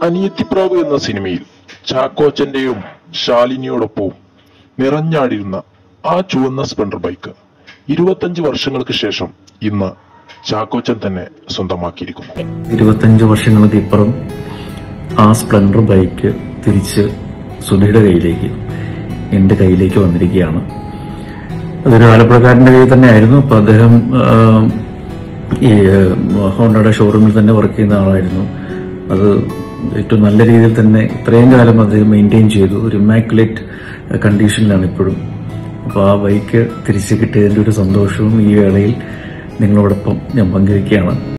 അനിയത്തിപ്രാവ് എന്ന സിനിമയിൽ ചാക്കോച്ചന്റെയും ശാലിനിയോടൊപ്പവും നിറഞ്ഞാടിയിരുന്ന ആ ചുവന്ന സ്പ്ലെൻഡർ ബൈക്ക് 25 വർഷങ്ങൾക്ക് ശേഷം ഇന്ന് ചാക്കോച്ചൻ തന്നെ സ്വന്തമാക്കിയിരിക്കുന്നു. 25 വർഷങ്ങൾക്ക് ഇപ്പുറം ആ സ്പ്ലെൻഡർ ബൈക്ക് തിരിച്ച് സുധിയുടെ കയ്യിലേക്ക്, എന്റെ കയ്യിലേക്ക് വന്നിരിക്കുകയാണ്. അതൊരു ആലപ്പുഴക്കാരന്റെ കയ്യിൽ തന്നെ ആയിരുന്നു. അപ്പൊ അദ്ദേഹം ഈ ഹോണ്ടയുടെ ഷോറൂമിൽ തന്നെ വർക്ക് ചെയ്യുന്ന ആളായിരുന്നു. അത് ഏറ്റവും നല്ല രീതിയിൽ തന്നെ ഇത്രയും കാലം അത് മെയിൻറ്റെയിൻ ചെയ്തു. ഒരു ഇമാക്കുലേറ്റ് കണ്ടീഷനിലാണ് ഇപ്പോഴും. അപ്പോൾ ആ ബൈക്ക് തിരിച്ചു കിട്ടിയതിന്റെ ഒരു സന്തോഷവും ഈ വേളയിൽ നിങ്ങളോടൊപ്പം ഞാൻ പങ്കുവയ്ക്കുകയാണ്.